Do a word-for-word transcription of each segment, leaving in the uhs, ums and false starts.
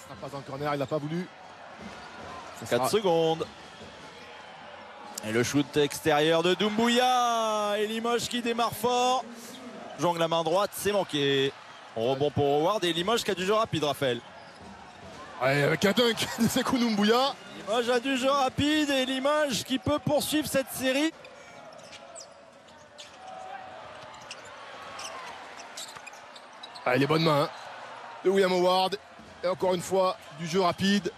Ça passe dans le corner, il n'a pas voulu. quatre sera... secondes. Et le shoot extérieur de Doumbouya. Et Limoges qui démarre fort. Jongle la main droite, c'est manqué. Rebond pour Howard et Limoges qui a du jeu rapide, Raphaël. Ouais, avec un dunk de Sekou Doumbouya. Limoges a du jeu rapide et Limoges qui peut poursuivre cette série. Ah, les bonnes mains hein, de William Howard. Et encore une fois, du jeu rapide.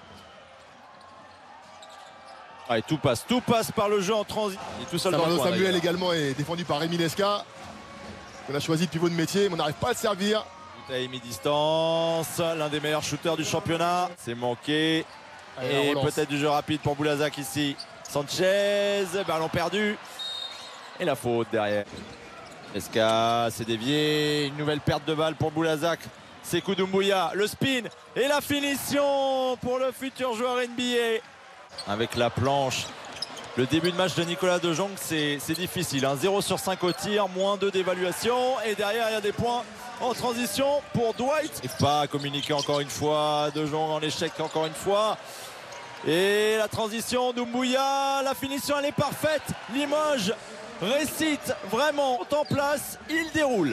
Ah, tout passe, tout passe par le jeu en transit. Il est tout seul dans le coin, Samuel également est défendu par Rémi Nesca. On a choisi le pivot de métier, mais on n'arrive pas à le servir. Bouteille mi-distance, l'un des meilleurs shooters du championnat. C'est manqué. Allez, et peut-être du jeu rapide pour Boulazac ici. Sanchez, ballon perdu. Et la faute derrière. Nesca s'est dévié. Une nouvelle perte de balle pour Boulazac. Sekou Doumbouya, le spin et la finition pour le futur joueur N B A. Avec la planche. Le début de match de Nicolas De Jong, c'est difficile. Hein. zéro sur cinq au tir, moins deux d'évaluation. Et derrière, il y a des points en transition pour Dwight. Et pas à communiquer encore une fois. De Jong en échec encore une fois. Et la transition, Doumbouya, la finition, elle est parfaite. Limoges récite vraiment en place. Il déroule.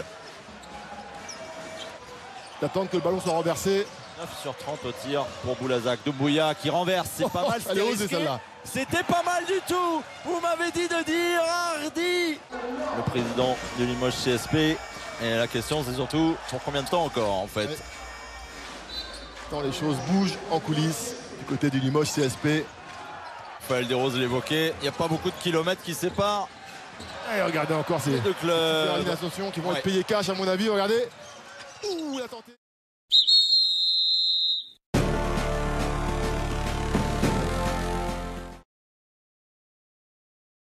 D'attendre que le ballon soit renversé. neuf sur trente au tir pour Boulazac. Doumbouya qui renverse, c'est pas mal. Elle est osée celle-là. C'était pas mal du tout. Vous m'avez dit de dire hardi. Le président de Limoges C S P. Et la question c'est surtout pour combien de temps encore en fait. Ouais. Quand les choses bougent en coulisses du côté du Limoges C S P. Raphaël Desroses l'évoquait. Il n'y a pas beaucoup de kilomètres qui séparent. Et regardez encore ces deux clubs qui vont ouais. être payés cash à mon avis. Regardez. Ouh, il a tenté.